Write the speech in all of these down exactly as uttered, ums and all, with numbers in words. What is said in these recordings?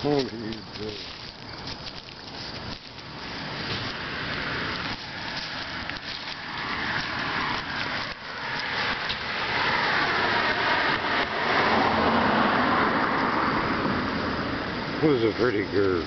What are you doing? Who's a pretty girl?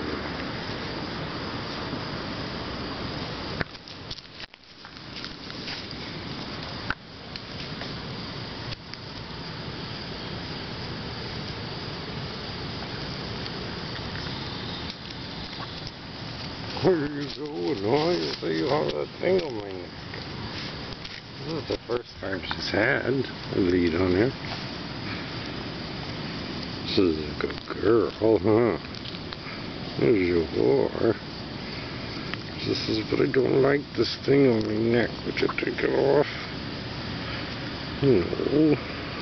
Where are you going? Why you say you have that thing on my neck? This is the first time she's had a lead on her. This is a good girl, huh? As you are. This is, but I don't like this thing on my neck. Would you take it off? No.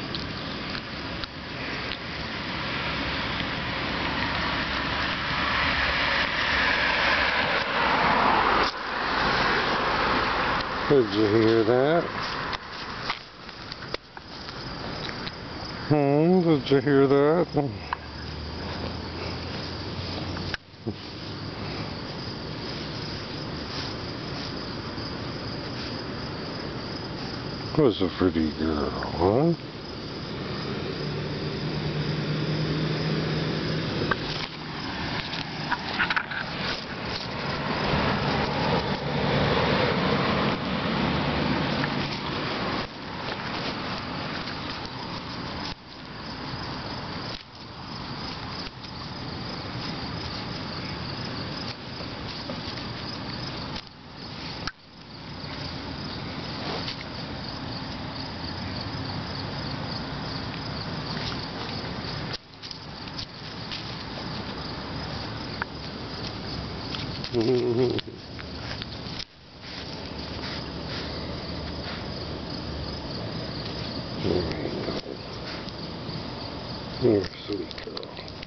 Did you hear that? Hmm, did you hear that? Was a pretty girl, huh? Mm-hmm. There you go. You're a sweet girl.